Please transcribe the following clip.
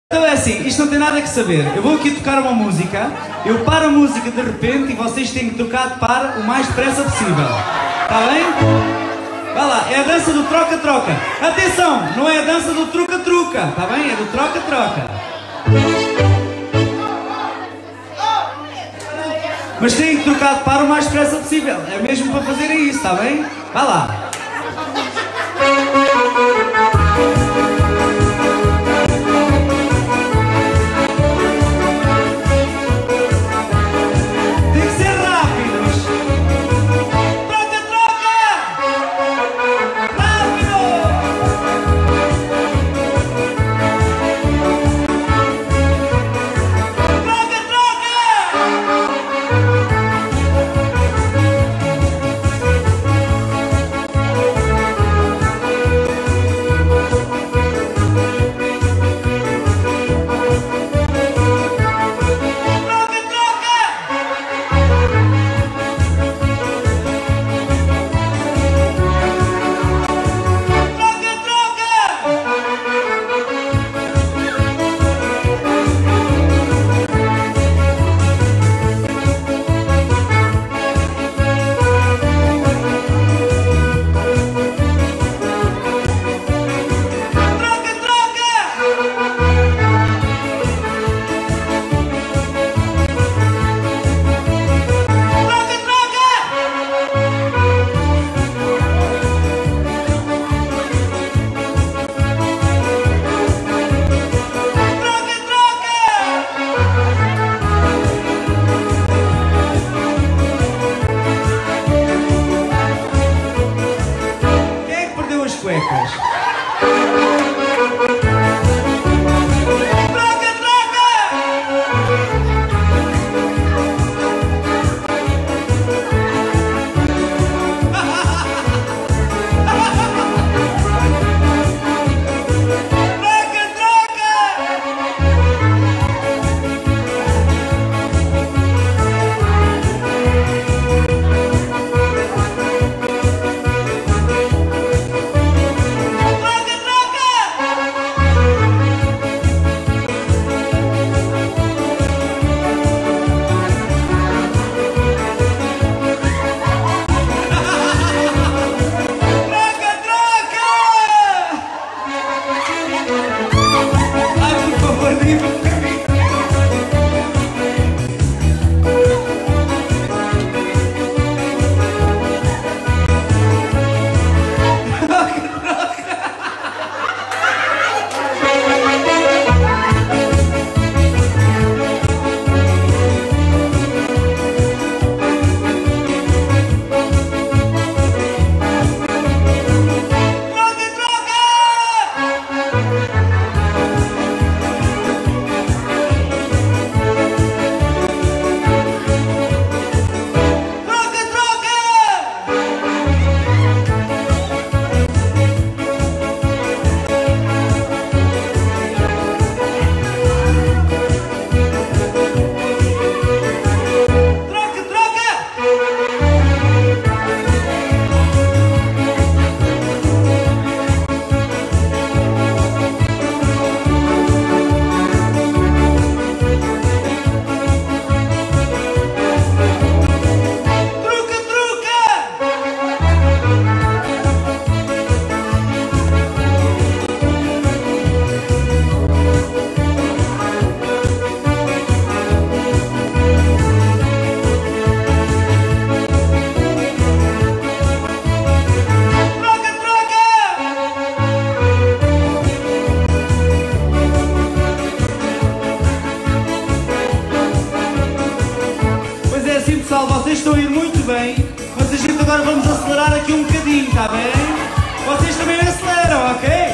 Então é assim, isto não tem nada que saber. Eu vou aqui tocar uma música, eu paro a música de repente e vocês têm que trocar de par o mais depressa possível. Está bem? Vá lá, é a dança do troca-troca. Atenção, não é a dança do truca-truca, está bem? É do troca-troca. Mas têm que trocar de par o mais depressa possível. É mesmo para fazerem isso, está bem? Vá lá. Cuecas. Pessoal, vocês estão a ir muito bem, mas a gente agora vamos acelerar aqui um bocadinho, está bem? Vocês também aceleram, ok?